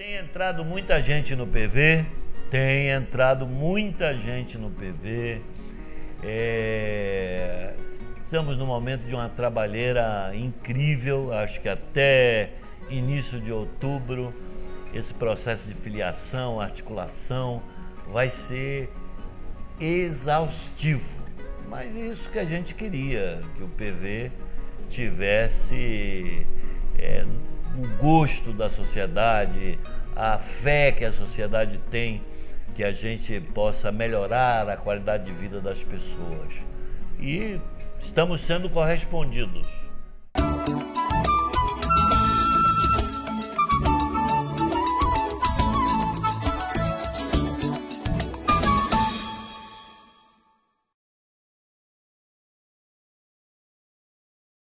Tem entrado muita gente no PV, tem entrado muita gente no PV. Estamos no momento de uma trabalheira incrível, acho que até início de outubro esse processo de filiação, articulação vai ser exaustivo. Mas isso que a gente queria, que o PV tivesse o gosto da sociedade, a fé que a sociedade tem, que a gente possa melhorar a qualidade de vida das pessoas. E estamos sendo correspondidos.